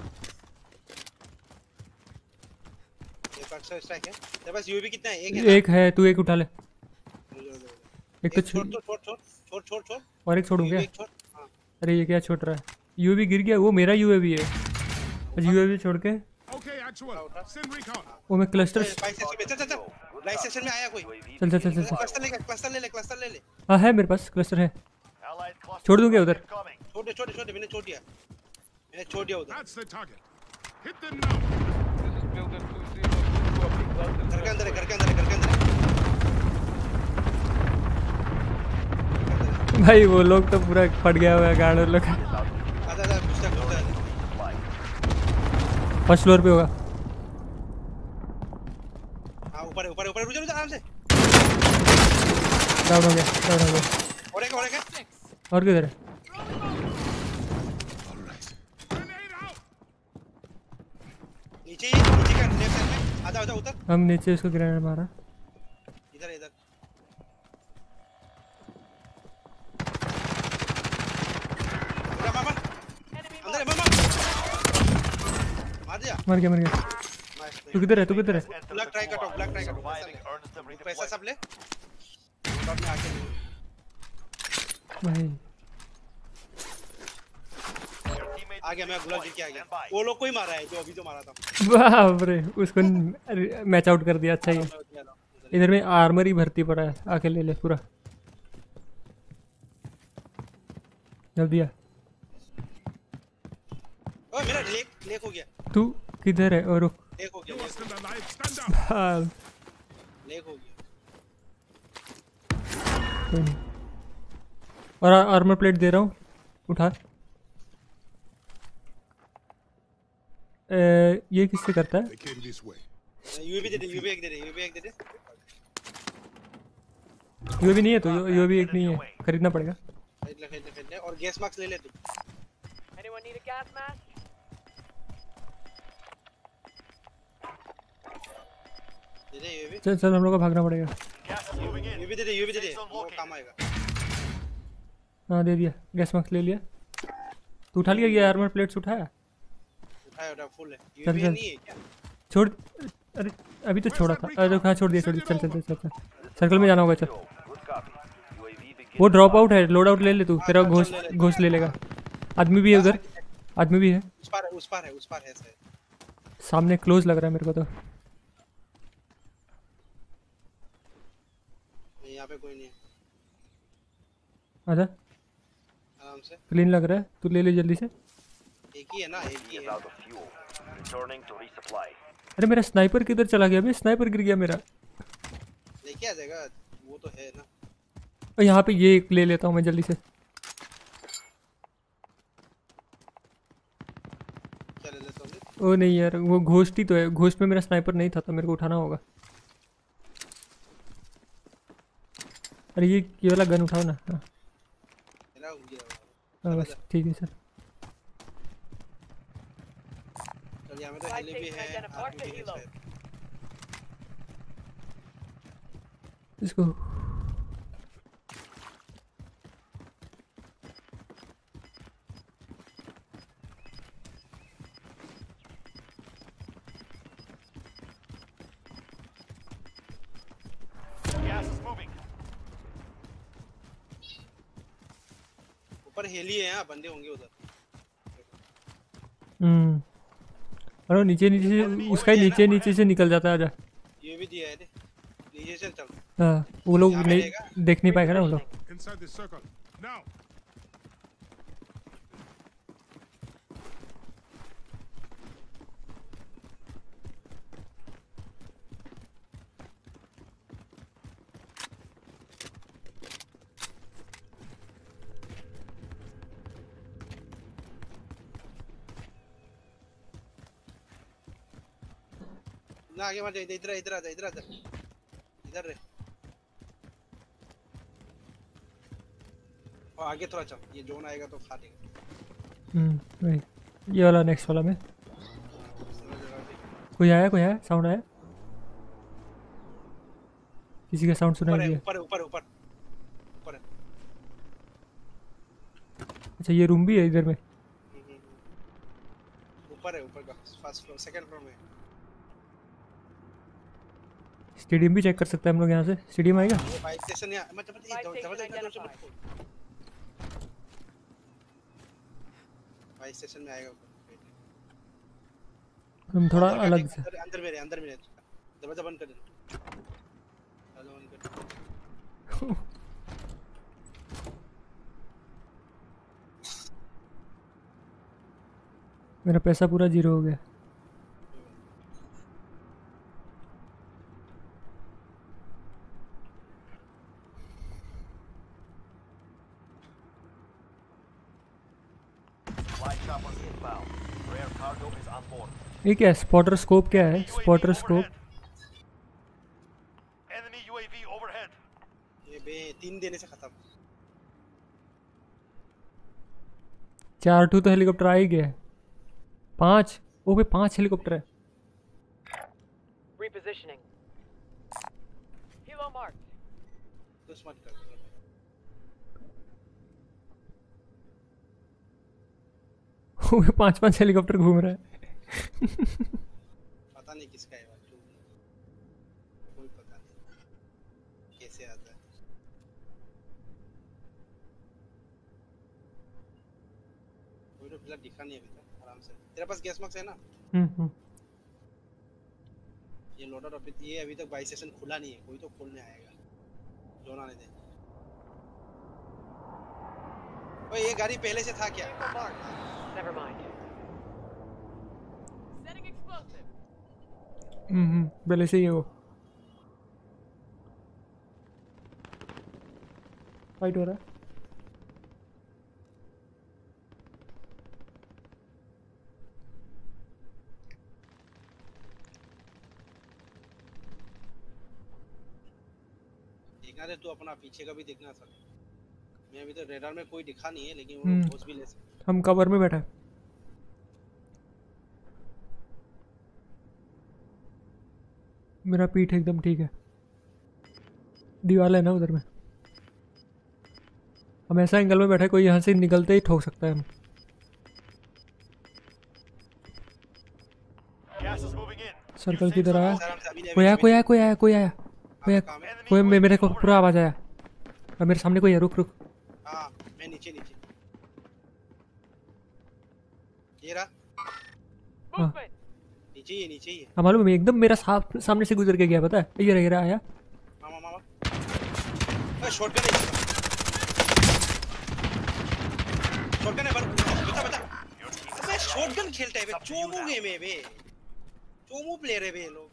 ये पर्सनल स्ट्राइक है। तेरे पास यूएवी कितना है? एक है ना? एक है, तू एक उठा ले। मुझे दे दे। एक तो एक छो- छोड़ छोड़ छोड़ छोड़ छोड़ छोड़ छोड़। और एक छोड़ूं क्या? यूएवी एक छोड़। हाँ। अरे ये क्या छोड़ रहा है? यूएवी गिर गया। वो मेरा यूएवी है। अच्छा यूएवी छोड़ के Okay, actual. Send recon. वो मैं क्लस्टर। बाइक सेक्शन में चल चल चल। राइट सेक्शन में आया कोई। U A V चल चल चल चल चल। क्लस्टर ले, क्लस्टर ले ले, क्लस्टर ले ले। हाँ है मेरे पास क्लस्टर है। Allied cluster छोड़ दूं क्या उधर? incoming. छोड़ दे छोड़ दे छोड़ दे, मैंने छोड़ दिया। मैंने छोड़ दिया उधर। That's the target. Hit them now. घर के अंदर है, घर के अंदर है, घर के अंदर है। भाई वो लोग तो पूरा फट गया हुआ है गार्ड लोग। आजा आजा घुसता घुसता। फर्स्ट फ्लोर पे होगा। हाँ ऊपर है, ऊपर है, ऊपर है, रुक जा रुक जा आराम से। डाउन हो गया, डाउन हो गया। और एक और एक है। और किधर है? Grenade out. नीचे ही, नीचे का लेफ्ट साइड में। आजा आजा उतर। हम नीचे इसको ग्रेनेड मारा। इधर इधर। जा मामा। Enemy अंदर है marked. मामा। मार दिया। मर गया मर गया। नाइस। तू किधर है? तू किधर है? ब्लैक ट्राई कटो, ब्लैक ट्राई कटो। पैसा Surviving ले। earns them पैसा redeployment. सब ले। डॉट में आके ले। भाई Your teammate आ गया, मैं गुलाब जी के आ Stand गया। by. वो लोग को ही मारा है जो अभी जो मारा था। बाप रे उसको मैच आउट कर दिया। अच्छा ही है। इधर में आर्मर ही भर्ती पड़ा है, आके ले ले पूरा। जल्दी दिया। ओए मेरा लेक लेक हो गया। तू किधर है? और रुक। लेक हो गया, You're lag still alive. Stand up. हाँ, लेक हो गया। कोई नहीं। और आर्मर प्लेट दे रहा हूँ, उठा। ए, ये किससे करता है? They came this way. UAV दे दे, यूएवी एक दे दे, यूएवी एक दे दे। ये भी नहीं है तो ये भी एक नहीं है, खरीदना पड़ेगा। खरीद ले, खरीद ले, खरीद ले। और गैस मास्क ले ले तू। Anyone need a gas mask? दे दे यूएवी। चल चल हम लोग को भागना पड़ेगा। Gas is moving in. UAV दे दे, यूएवी दे दे। Safe zone वो located. काम आएगा। हाँ दे दिया, गैस मास्क ले लिया। तू उठा लिया? ये आर्मर प्लेट्स उठाया? उठाया उठाया फुल है। चल यूएवी चल नहीं है क्या? छोड़। अरे अभी तो छोड़ा था। अरे हाँ छोड़ दिया छोड़ दिया। चल चल चल चल चल सर्कल में जाना होगा। चल Good copy. U A V beginning. वो ड्रॉप आउट है, लोड आउट ले ले तू। तेरा घोष घोष ले लेगा। आदमी भी है उधर, आदमी भी है उस पार है, उस पार है, उस पार है शायद। सामने। क्लोज लग रहा है मेरे को तो। यहाँ पे कोई नहीं है, आजा, आराम से। क्लीन लग रहा है, तू ले ले जल्दी से। एक ही है ना, एक ही Is है। out of fuel. Returning to resupply. अरे मेरा स्नाइपर किधर चला गया? अबे स्नाइपर गिर गया मेरा। लेके आ जाएगा, वो तो है ना। और यहाँ पे ये एक ले लेता हूँ मैं जल्दी से। क्या ले लेता हूँ? ओ नहीं यार, वो घोस्ट ही तो है, घोस्ट में मेरा स्नाइपर नहीं था तो मेरे को उठाना होगा। अरे ये ये वाला गन उठाओ ना। हाँ मेरा हो गया। हाँ, बस ठीक है सर। चल यहाँ में तो हेली भी है, आर्मी भी है शायद। इसको Gas is moving. ऊपर हेली है, यहाँ बंदे होंगे उधर। हम्म अरे नीचे नीचे से उसका ही नीचे नीचे से निकल जाता है। आजा। ये भी दिया है रे, नीचे से चल। हाँ वो लोग यहाँ पे नहीं रहेगा? देख नहीं पाएगा ना वो लोग। Inside the circle. Now. ना आगे मत जा, इधर इधर आ जा, इधर आ जा, इधर रे। और आगे थोड़ा चल, ये जोन आएगा तो खा देगा। हम्म वही ये वाला नेक्स्ट वाला में। समझ रहा है? कोई आया कोई आया साउंड आया? किसी का साउंड सुनाई ऊपर है, दिया? ऊपर ऊपर ऊपर ऊपर है। अच्छा ये रूम भी है इधर में? हम्म, हम्म, हम्म। ऊपर है, ऊपर का फर्स्ट फ्लोर, सेकंड फ्लोर में। स्टेडियम भी चेक कर सकते हैं हम लोग यहाँ से। स्टेडियम आएगा? फाइव स्टेशन यहाँ मत मत Fire जबरदस्त station जबरदस्त identified. फाइव स्टेशन में आएगा। हम थोड़ा अंदर अलग का- से। अंदर अंदर मेरे अंदर मेरे दरवाजा बंद कर दे, दरवाजा बंद कर दे। मेरा पैसा पूरा जीरो हो गया। Light choppers inbound. Rare cargo is on board. ये क्या है? स्पॉटर स्कोप क्या है? U A V spotter scope overhead. Enemy U A V overhead. ये बे तीन देने से खत्म। चार टू तो हेलीकॉप्टर आ ही गया है। पांच ओ भाई पांच हेलीकॉप्टर है। Repositioning. Helo marked. कुछ मत कर। वो भी पांच पांच हेलीकॉप्टर घूम रहा है। पता नहीं किसका है भाई, कोई पता नहीं कैसे आता है। कोई तो फिलहाल दिखा नहीं अभी तक। आराम से, तेरे पास गैस मक्स है ना? हम्म हम्म ये लोडर अभी ये अभी तक बाई सेशन खुला नहीं है, कोई तो खोलने आएगा। जोन आने दे। ओए ये गाड़ी पहले से था क्या? Vehicle marked. Never mind. Setting explosive. हम्म हम्म पहले से ही है वो। फाइट हो रहा है। देखना रे, तू अपना पीछे का भी देखना सर। मैं अभी तो रेडार में कोई दिखा नहीं है, लेकिन वो हम्म। घोष भी ले सकते। हम कवर में बैठा है। मेरा पीठ एकदम ठीक है। दीवार है ना उधर में। हम ऐसा एंगल में बैठा है, कोई यहाँ से निकलते ही ठोक सकता है हम। Gas is moving in. Circle की तरह आया। आराम से, अभी नहीं, कोई आया अभी कोई आया कोई आया कोई आया कोई आया काम है। कोई मे- मेरे को पूरा आवाज आया। और मेरे सामने कोई है, रुक रुक। हाँ मैं नीचे नीचे ये रहा, हाँ Movement. नीचे ही है, नीचे ही है। हाँ, मालूम है एकदम मेरा साफ सामने से गुजर के गया, पता है। ये रह रहा आया। मामा मामा शॉटगन है शॉटगन है बता बता अबे शॉटगन खेलता है बे चोमू गेम है बे चोमू प्लेयर है बे लोग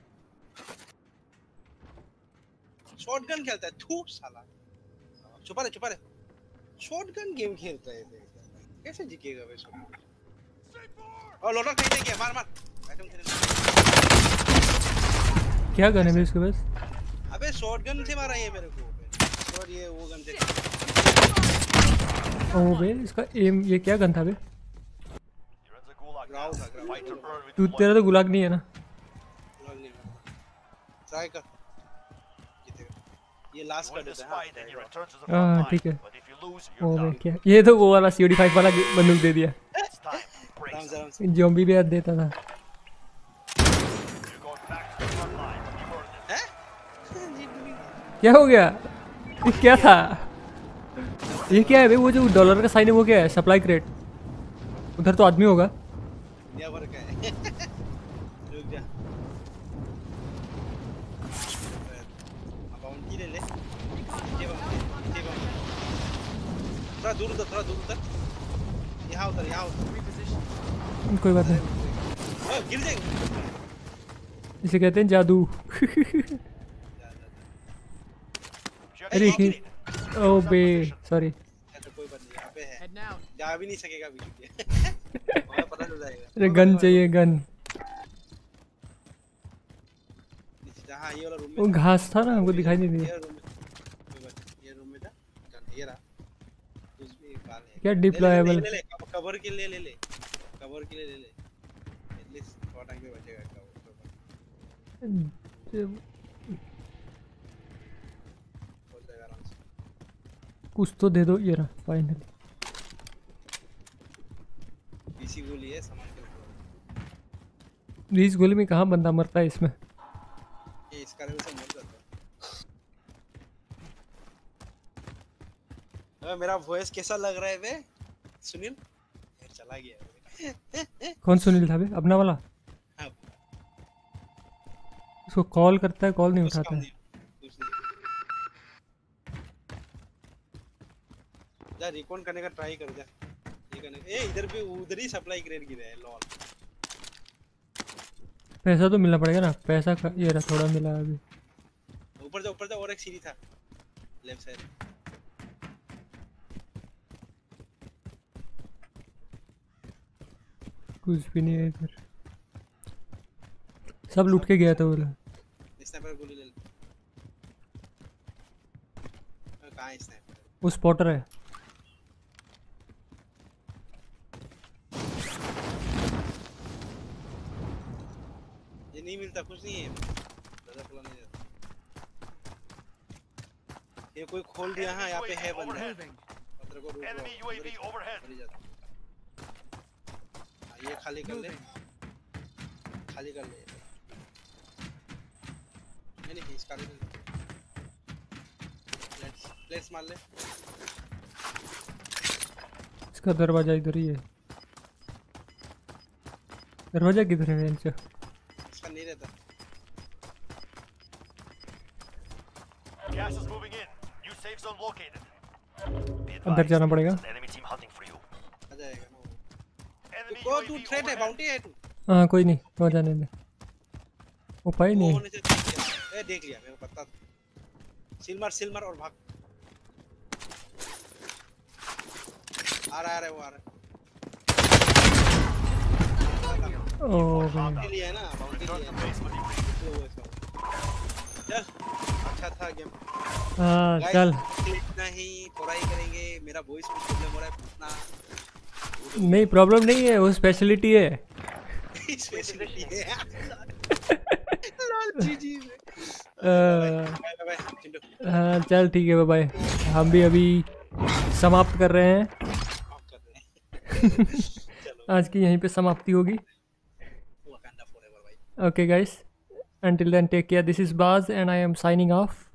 शॉटगन खेलता है थू साला छुपा ले छुपा ले शॉटगन गेम खेलता है बे कैसे जीतेगा बे शॉटगन और लोडर खरीदे क्या मार मार आइटम खरीद क्या गन है इसके पास? अबे शॉटगन से मारा ये मेरे को और ये वो गन से ओ बे इसका एम ये क्या गन था बे? You're in the gulag now. Ground था ground Fight to earn with तू तेरा तो गुलाग नहीं है ना? ट्राई कर जीतेगा ये लास्ट You कर win this देते हैं fight and you return to the हाँ, front ठीक है। line. But if you lose, O you're bay done. क्या ये तो वो वाला सी ओ डी फाइव वाला बंदूक दे दिया It's time. Break आराम से some. आराम से ज़ॉम्बी भी याद देता था। You're going back to the front line. You earned it. हैं जीत गई क्या हो गया? ये क्या था? ये क्या है बे? वो जो डॉलर का साइन है वो क्या है? सप्लाई क्रेट उधर तो आदमी होगा। क्या फर्क है रुक जा बाउंटी ले ले ये बाउंटी ये बाउंटी थोड़ा दूर उतर थोड़ा दूर उतर यहाँ उतर यहाँ उतर कोई बात नहीं, ओ गिर जाएगा इसे कहते हैं जादू। Check अरे it out. ये ओ बे सॉरी। ऐसा कोई बात नहीं यहाँ पे है Head now. जा भी नहीं सकेगा बीच में वहाँ पता चल जाएगा अरे गन चाहिए गन। हाँ ये वाला रूम वो में घास था ना हमको दिखाई नहीं दिया। ये रूम में कोई बात नहीं, ये रूम में था गन ये रहा उसमें एक बाल है क्या ले ले, डिप्लॉयबल? ले ले ले कवर के लिए ले ले कवर के लिए ले ले एटलीस्ट थोड़ा टाइम में बचेगा कवर हो जाएगा आराम से कुछ तो दे दो। ये रहा फाइनली। पीसी गोली है सामान के ऊपर बीस गोली में कहाँ बंदा मरता है इसमें? ये इस कारण से मर जाता है। मेरा वॉइस कैसा लग रहा है बे सुनील यार चला गया कौन सुनील था बे? अपना वाला? हाँ उसको कॉल करता है, कॉल नहीं कुछ उठाता काम है। नहीं कुछ नहीं जा रिकॉन करने का ट्राई कर जा ये करने ए इधर भी उधर ही सप्लाई क्रेट गिरा है लॉल पैसा तो मिलना पड़ेगा ना। पैसा का ये रहा थोड़ा मिला अभी। ऊपर जा ऊपर जा और एक सीढ़ी था लेफ्ट साइड कुछ भी नहीं है इधर। सब लूट के गया था वो लोग। स्नाइपर गोली ले ले कहां है स्नाइपर वो स्पॉटर है। ये नहीं मिलता कुछ नहीं है दादा खुला नहीं जाता ये कोई खोल दिया हाँ यहाँ पे है बंदा पत्थर को रोक Enemy U A V overhead. हाँ ये खाली कर ले खाली कर ले नहीं नहीं इसका ले लेट्स लेट्स मार ले इसका दरवाजा इधर ही है। दरवाजा किधर है इनसे? इसका नहीं रहता Gas is moving in. New safe zone located. Be अंदर advised, जाना पड़ेगा। there's an enemy team hunting for you. आ जाएगा ना वो Enemy को तू U A V थ्रेट है overhead. बाउंटी है तू हाँ कोई नहीं, हो जाने दे। उपाय वो नहीं है। होने से देख लिया ए देख लिया मेरे को पता था सिल्मर सिल्मर और भाग आ रहा है आ रहा है वो आ रहा है ओ भाई बाउंटी लिया है ना बाउंटी Return लिया to है base with debrief. इसलिए वो ऐसा हुआ। चल अच्छा था गेम हाँ चल। इतना ही थोड़ा ही करेंगे मेरा वॉइस में प्रॉब्लम हो रहा है पूछना नहीं प्रॉब्लम नहीं है, वो स्पेशलिटी है। स्पेशलिटी है लाल जीजी अ, बाय बाय चिंटू हाँ चल ठीक है बाय। हम भी अभी समाप्त कर रहे हैं। ऑफ कर रहे हैं चलो आज की यहीं पे समाप्ति होगी। वकांडा फॉरएवर भाई Okay guys, until then take care. This is Baz and I am signing off.